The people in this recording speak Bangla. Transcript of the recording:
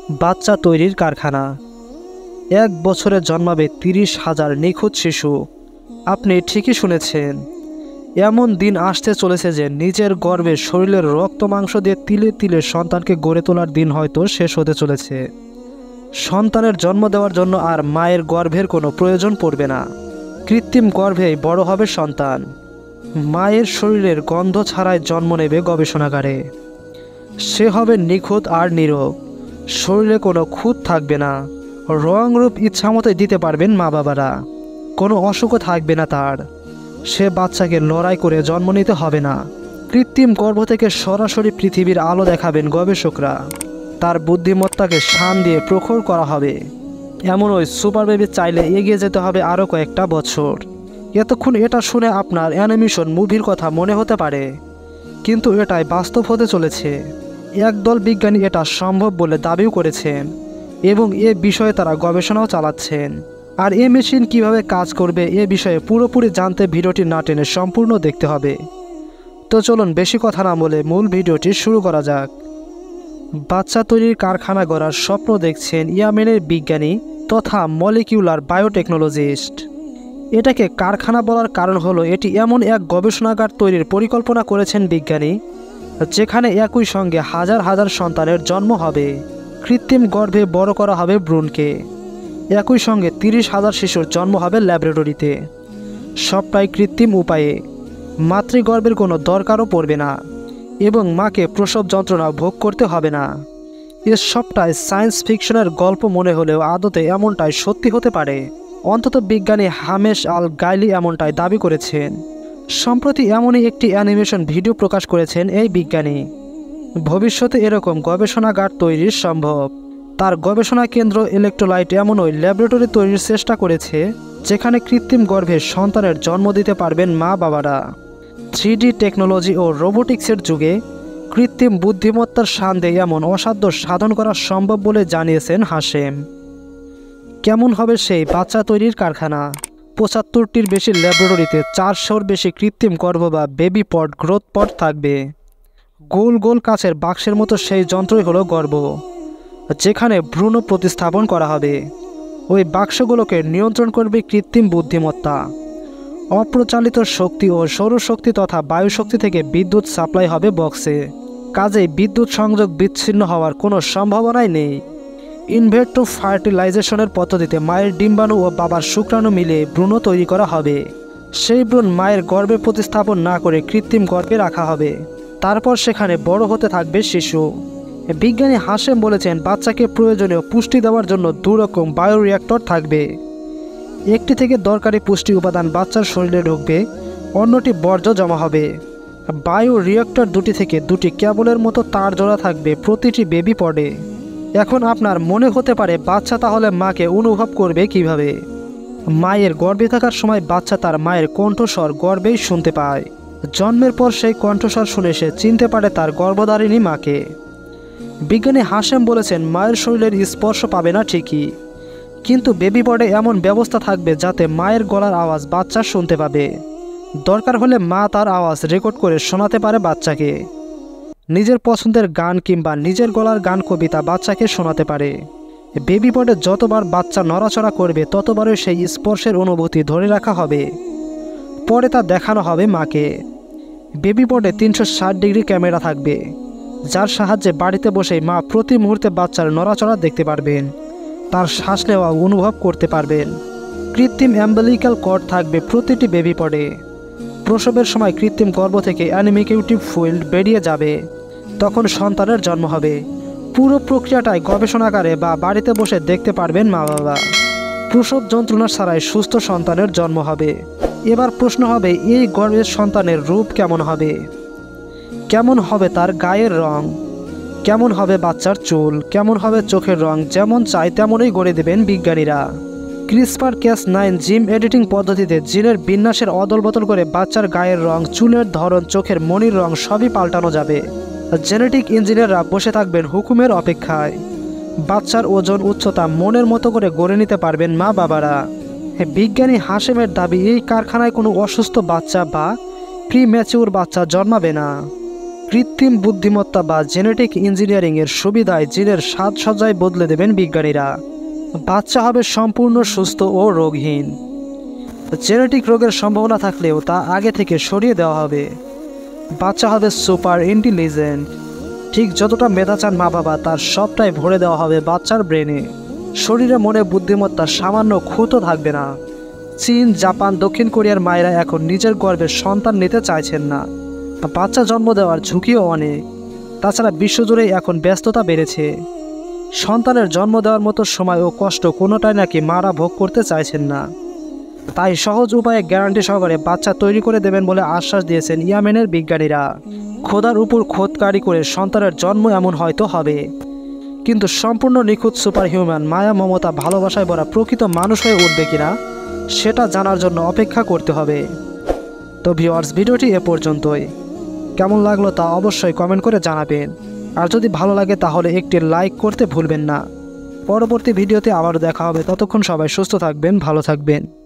বাচ্চা তৈরির কারখানা। 1 বছরে জন্মাবে 30,000 নিখোঁজ শিশু। আপনি ঠিকই শুনেছেন। এমন দিন আসতে চলেছে যে নিজের গর্ভে শরীরের রক্ত মাংস দিয়ে তিলে তিলে সন্তানকে গড়ে তোলার দিন হয়তো শেষ হতে চলেছে। সন্তানের জন্ম দেওয়ার জন্য আর মায়ের গর্ভের কোনো প্রয়োজন পড়বে না। কৃত্রিম গর্ভেই বড় হবে সন্তান। মায়ের শরীরের গন্ধ ছাড়াই জন্ম নেবে গবেষণাগারে। সে হবে নিখুঁত আর নীরব। শরীরে কোনো খুঁত থাকবে না। রং রূপ ইচ্ছামতোই দিতে পারবেন মা বাবারা। কোনো অসুখও থাকবে না তার। সে বাচ্চাকে লড়াই করে জন্ম নিতে হবে না। কৃত্রিম গর্ভ থেকে সরাসরি পৃথিবীর আলো দেখাবেন গবেষকরা। তার বুদ্ধিমত্তাকে শান দিয়ে প্রখর করা হবে। এমন ওই সুপার বেবি চাইলে এগিয়ে যেতে হবে আরও কয়েকটা বছর। এতক্ষণ এটা শুনে আপনার অ্যানিমেশন মুভির কথা মনে হতে পারে, কিন্তু এটাই বাস্তব হতে চলেছে। একদল বিজ্ঞানী এটা সম্ভব বলে দাবিও করেছেন এবং এ বিষয়ে তারা গবেষণাও চালাচ্ছেন। আর এ মেশিন কিভাবে কাজ করবে এ বিষয়ে পুরোপুরি জানতে ভিডিওটি না টেনে সম্পূর্ণ দেখতে হবে। তো চলুন বেশি কথা না বলে মূল ভিডিওটি শুরু করা যাক। বাচ্চা তৈরির কারখানা গড়ার স্বপ্ন দেখছেন ইয়েমেনের বিজ্ঞানী তথা মলিকিউলার বায়োটেকনোলজিস্ট। এটাকে কারখানা বলার কারণ হলো এটি এমন এক গবেষণাগার তৈরির পরিকল্পনা করেছেন বিজ্ঞানী, যেখানে একই সঙ্গে হাজার হাজার সন্তানের জন্ম হবে। কৃত্রিম গর্ভে বড় করা হবে ভ্রূণকে। একই সঙ্গে 30,000 শিশুর জন্ম হবে ল্যাবরেটরিতে। সবটাই কৃত্রিম উপায়ে। মাতৃগর্ভের কোনো দরকারও পড়বে না এবং মাকে প্রসব যন্ত্রণা ভোগ করতে হবে না। এ সবটাই সায়েন্স ফিকশনের গল্প মনে হলেও আদতে এমনটাই সত্যি হতে পারে। অন্তত বিজ্ঞানী হামেশ আল গাইলি এমনটাই দাবি করেছেন। সম্প্রতি এমনই একটি অ্যানিমেশন ভিডিও প্রকাশ করেছেন এই বিজ্ঞানী। ভবিষ্যতে এরকম গবেষণাগার তৈরি সম্ভব। তার গবেষণা কেন্দ্র ইলেকট্রোলাইট এমনই ল্যাবরেটরি তৈরির চেষ্টা করেছে, যেখানে কৃত্রিম গর্ভে সন্তানের জন্ম দিতে পারবেন মা বাবারা। 3D টেকনোলজি ও রোবোটিক্সের যুগে কৃত্রিম বুদ্ধিমত্তার সান্ধ্যে এমন অসাধ্য সাধন করা সম্ভব বলে জানিয়েছেন হাশেম। কেমন হবে সেই বাচ্চা তৈরির কারখানা? 75টির বেশি ল্যাবরেটরিতে 400-র বেশি কৃত্রিম গর্ভ বা বেবি পড গ্রোথ পড থাকবে। গোল গোল কাচের বাক্সের মতো সেই যন্ত্রই হলো গর্ভ, যেখানে ভ্রূণ প্রতিস্থাপন করা হবে। ওই বাক্সগুলোকে নিয়ন্ত্রণ করবে কৃত্রিম বুদ্ধিমত্তা। অপ্রচালিত শক্তি ও সৌরশক্তি তথা বায়ুশক্তি থেকে বিদ্যুৎ সাপ্লাই হবে বক্সে। কাজেই বিদ্যুৎ সংযোগ বিচ্ছিন্ন হওয়ার কোনো সম্ভাবনাই নেই। ইনভেট্রো ফার্টিলাইজেশনের পদ্ধতিতে মায়ের ডিম্বাণু ও বাবার শুক্রাণু মিলে ভ্রূণ তৈরি করা হবে। সেই ভ্রূণ মায়ের গর্ভে প্রতিস্থাপন না করে কৃত্রিম গর্ভে রাখা হবে। তারপর সেখানে বড় হতে থাকবে শিশু। বিজ্ঞানী হাশেম বলেছেন, বাচ্চাকে প্রয়োজনীয় পুষ্টি দেওয়ার জন্য 2 রকম বায়োরিঅ্যাক্টর থাকবে। একটি থেকে দরকারি পুষ্টি উপাদান বাচ্চার শরীরে ঢুকবে, অন্যটি বর্জ্য জমা হবে। বায়োরিঅ্যাক্টর দুটি থেকে 2টি কেবলের মতো তার জোড়া থাকবে প্রতিটি বেবি পডে। এখন আপনার মনে হতে পারে, বাচ্চা তাহলে মাকে অনুভব করবে কিভাবে? মায়ের গর্ভে থাকার সময় বাচ্চা তার মায়ের কণ্ঠস্বর গর্ভেই শুনতে পায়। জন্মের পর সেই কণ্ঠস্বর শুনে সে চিনতে পারে তার গর্ভধারিণী মাকে। বিজ্ঞানী হাশেম বলেছেন, মায়ের শরীরের স্পর্শ পাবে না ঠিকই, কিন্তু বেবি পডে এমন ব্যবস্থা থাকবে যাতে মায়ের গলার আওয়াজ বাচ্চা শুনতে পাবে। দরকার হলে মা তার আওয়াজ রেকর্ড করে শোনাতে পারে বাচ্চাকে। নিজের পছন্দের গান কিংবা নিজের গলার গান কবিতা বাচ্চাকে শোনাতে পারে। বেবি পডে যতবার বাচ্চা নড়াচড়া করবে ততবারই সেই স্পর্শের অনুভূতি ধরে রাখা হবে। পরে তা দেখানো হবে মাকে। বেবি পডে 360 ডিগ্রি ক্যামেরা থাকবে, যার সাহায্যে বাড়িতে বসেই মা প্রতি মুহূর্তে বাচ্চার নড়াচড়া দেখতে পারবেন, তার শ্বাস নেওয়া অনুভব করতে পারবেন। কৃত্রিম অ্যাম্বিলিক্যাল কর্ড থাকবে প্রতিটি বেবি পডে। প্রসবের সময় কৃত্রিম গর্ভ থেকে অ্যানিমেকিউটিভ ফ্লুইড বেরিয়ে যাবে, তখন সন্তানের জন্ম হবে। পুরো প্রক্রিয়াটাই গবেষণাগারে বা বাড়িতে বসে দেখতে পারবেন মা বাবা। প্রসব যন্ত্রণা ছাড়াই সুস্থ সন্তানের জন্ম হবে। এবার প্রশ্ন হবে, এই গর্ভের সন্তানের রূপ কেমন হবে? কেমন হবে তার গায়ের রং? কেমন হবে বাচ্চার চুল? কেমন হবে চোখের রং? যেমন চাই তেমনই গড়ে দেবেন বিজ্ঞানীরা। CRISPR-Cas9 জিন এডিটিং পদ্ধতিতে জিনের বিন্যাসের অদল বদল করে বাচ্চার গায়ের রং, চুলের ধরন, চোখের মণির রং সবই পাল্টানো যাবে। জেনেটিক ইঞ্জিনিয়াররা বসে থাকবেন হুকুমের অপেক্ষায়। বাচ্চার ওজন, উচ্চতা মনের মতো করে গড়ে নিতে পারবেন মা বাবারা। বিজ্ঞানী হাশেমের দাবি, এই কারখানায় কোনো অসুস্থ বাচ্চা বা প্রিম্যাচিউর বাচ্চা জন্মাবে না। কৃত্রিম বুদ্ধিমত্তা বা জেনেটিক ইঞ্জিনিয়ারিংয়ের সুবিধায় জিনের সাজসজ্জায় বদলে দেবেন বিজ্ঞানীরা। বাচ্চা হবে সম্পূর্ণ সুস্থ ও রোগহীন। জেনেটিক রোগের সম্ভাবনা থাকলেও তা আগে থেকে সরিয়ে দেওয়া হবে। বাচ্চা হবে সুপার ইন্টেলিজেন্ট। ঠিক যতটা মেধা চান মা বাবা, তার সবটাই ভরে দেওয়া হবে বাচ্চার ব্রেনে। শরীরে মনে বুদ্ধিমত্তার সামান্য খুঁতো থাকবে না। চীন, জাপান, দক্ষিণ কোরিয়ার মায়েরা এখন নিজের গর্ভে সন্তান নিতে চাইছেন না। বাচ্চা জন্ম দেওয়ার ঝুঁকিও অনেক। তাছাড়া বিশ্বজুড়েই এখন ব্যস্ততা বেড়েছে। সন্তানের জন্ম দেওয়ার মতো সময় ও কষ্ট কোনোটাই নাকি মারা ভোগ করতে চাইছেন না। তাই সহজ উপায়ে গ্যারান্টি সহকারে বাচ্চা তৈরি করে দেবেন বলে আশ্বাস দিয়েছেন ইয়েমেনের বিজ্ঞানীরা। খোদার উপর খোদকারি করে সন্তানের জন্ম এমন হয়তো হবে, কিন্তু সম্পূর্ণ নিখুঁত সুপার হিউম্যান, মায়া, মমতা, ভালোবাসায় ভরা প্রকৃত মানুষ হয়ে উঠবে কিনা সেটা জানার জন্য অপেক্ষা করতে হবে। তো ভিউয়ার্স, ভিডিওটি এ পর্যন্তই। কেমন লাগলো তা অবশ্যই কমেন্ট করে জানাবেন। আর যদি ভালো লাগে তাহলে একটি লাইক করতে ভুলবেন না। পরবর্তী ভিডিওতে আবারও দেখা হবে। ততক্ষণ সবাই সুস্থ থাকবেন, ভালো থাকবেন।